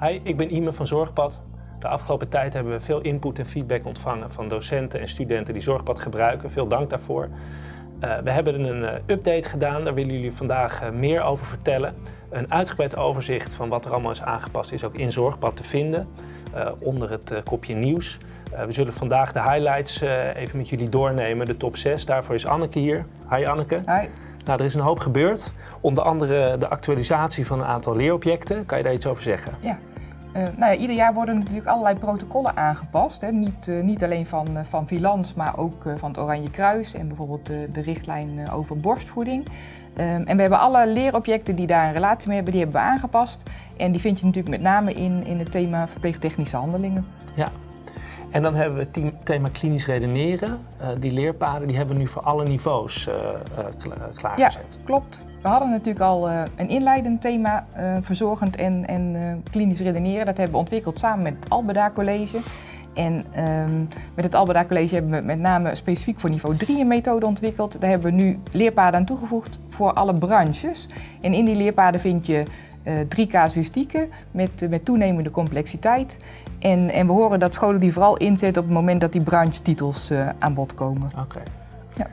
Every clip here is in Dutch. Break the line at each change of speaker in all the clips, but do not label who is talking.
Hi, ik ben Ime van Zorgpad. De afgelopen tijd hebben we veel input en feedback ontvangen van docenten en studenten die Zorgpad gebruiken. Veel dank daarvoor. We hebben een update gedaan, daar willen jullie vandaag meer over vertellen. Een uitgebreid overzicht van wat er allemaal is aangepast is ook in Zorgpad te vinden, onder het kopje nieuws. We zullen vandaag de highlights even met jullie doornemen, de top 6. Daarvoor is Anneke hier. Hi Anneke.
Hi.
Nou, er is een hoop gebeurd. Onder andere de actualisatie van een aantal leerobjecten. Kan je daar iets over zeggen?
Ja. Ieder jaar worden natuurlijk allerlei protocollen aangepast. Hè. Niet alleen van Vilans, maar ook van het Oranje Kruis en bijvoorbeeld de richtlijn over borstvoeding. En we hebben alle leerobjecten die daar een relatie mee hebben, die hebben we aangepast. En die vind je natuurlijk met name in het thema verpleegtechnische handelingen.
Ja. En dan hebben we het thema klinisch redeneren. Die leerpaden die hebben we nu voor alle niveaus klaargezet.
Ja, klopt. We hadden natuurlijk al een inleidend thema, verzorgend en klinisch redeneren. Dat hebben we ontwikkeld samen met het Albeda College. En met het Albeda College hebben we met name specifiek voor niveau 3 een methode ontwikkeld. Daar hebben we nu leerpaden aan toegevoegd voor alle branches. En in die leerpaden vind je 3 casuïstieken met toenemende complexiteit. En we horen dat scholen die vooral inzetten op het moment dat die branche-titels aan bod komen.
Oké.
Ja.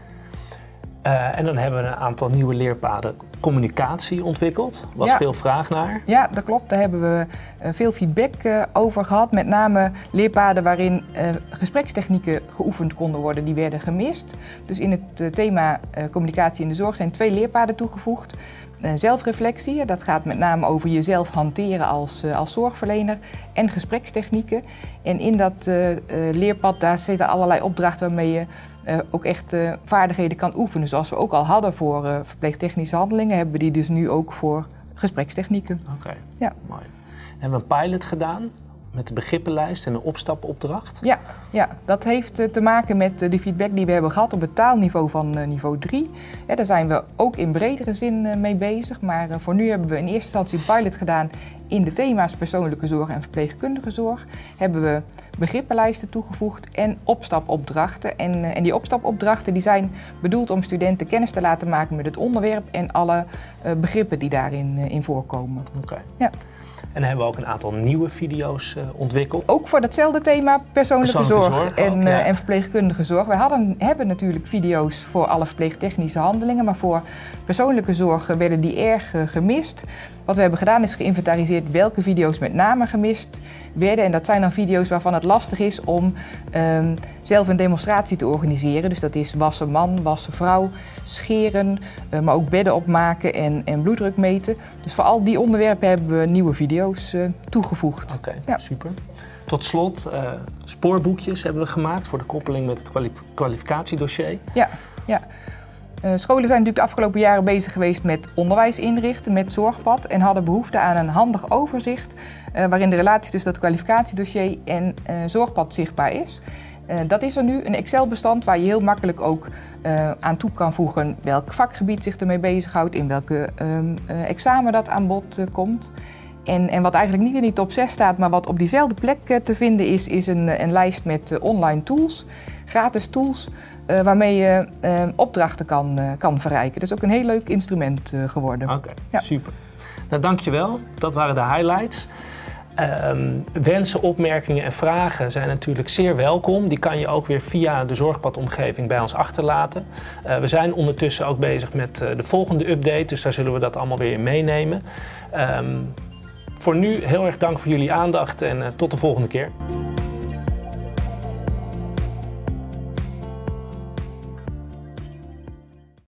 En dan hebben we een aantal nieuwe leerpaden communicatie ontwikkeld. Er was veel vraag naar.
Ja, dat klopt. Daar hebben we veel feedback over gehad. Met name leerpaden waarin gesprekstechnieken geoefend konden worden, die werden gemist. Dus in het thema communicatie in de zorg zijn 2 leerpaden toegevoegd. Zelfreflectie, dat gaat met name over jezelf hanteren als zorgverlener, en gesprekstechnieken. En in dat leerpad daar zitten allerlei opdrachten waarmee je ook echt vaardigheden kan oefenen. Zoals we ook al hadden voor verpleegtechnische handelingen, hebben we die dus nu ook voor gesprekstechnieken.
Oké,
ja.
Mooi. Hebben we een pilot gedaan met de begrippenlijst en een opstapopdracht?
Ja, dat heeft te maken met de feedback die we hebben gehad op het taalniveau van niveau 3. Ja, daar zijn we ook in bredere zin mee bezig, maar voor nu hebben we in eerste instantie een pilot gedaan in de thema's persoonlijke zorg en verpleegkundige zorg. Hebben we begrippenlijsten toegevoegd en opstapopdrachten. En die opstapopdrachten die zijn bedoeld om studenten kennis te laten maken met het onderwerp en alle begrippen die daarin voorkomen.
Oké.
Ja.
En dan hebben we ook een aantal nieuwe video's ontwikkeld.
Ook voor datzelfde thema persoonlijke zorg en verpleegkundige zorg. We hebben natuurlijk video's voor alle verpleegtechnische handelingen, maar voor persoonlijke zorg werden die erg gemist. Wat we hebben gedaan is geïnventariseerd welke video's met name gemist werden. En dat zijn dan video's waarvan het lastig is om zelf een demonstratie te organiseren. Dus dat is wassen man, wassen vrouw, scheren, maar ook bedden opmaken en bloeddruk meten. Dus voor al die onderwerpen hebben we nieuwe video's toegevoegd.
Oké, super. Tot slot, spoorboekjes hebben we gemaakt voor de koppeling met het kwalificatiedossier.
Ja. Scholen zijn natuurlijk de afgelopen jaren bezig geweest met onderwijs inrichten, met Zorgpad, en hadden behoefte aan een handig overzicht waarin de relatie tussen dat kwalificatiedossier en Zorgpad zichtbaar is. Dat is er nu, een Excel-bestand waar je heel makkelijk ook aan toe kan voegen welk vakgebied zich ermee bezighoudt, in welke examen dat aan bod komt. En wat eigenlijk niet in die top 6 staat, maar wat op diezelfde plek te vinden is een lijst met online tools, gratis tools, waarmee je opdrachten kan verrijken. Dat is ook een heel leuk instrument geworden.
Oké, super. Nou, dankjewel. Dat waren de highlights. Wensen, opmerkingen en vragen zijn natuurlijk zeer welkom. Die kan je ook weer via de Zorgpad-omgeving bij ons achterlaten. We zijn ondertussen ook bezig met de volgende update, dus daar zullen we dat allemaal weer in meenemen. Voor nu heel erg dank voor jullie aandacht en tot de volgende keer.